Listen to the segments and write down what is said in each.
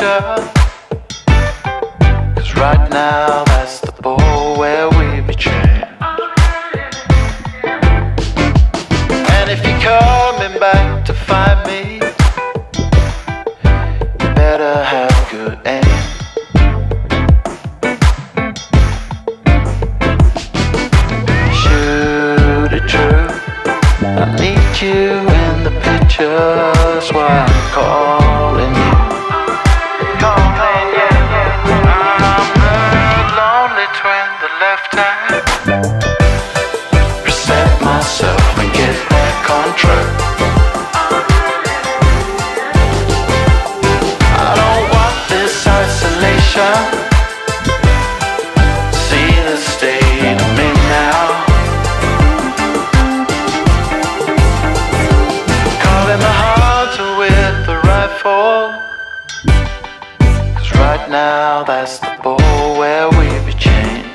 picture, 'cause right now that's the ball where we betray. And if you're coming back to find me, you better have good aim. Shoot it true, I need you in the picture, that's why I'm calling you. Calling you. I'm the lonely twin that left time. Reset myself and get back on track. I don't want this isolation. See the state of me now. Calling my heart with the rifle, 'cause right now that's the ball where we be chained.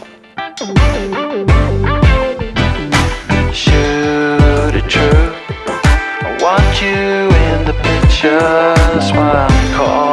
Shoot it true, I want you in the picture, that's why I'm calling.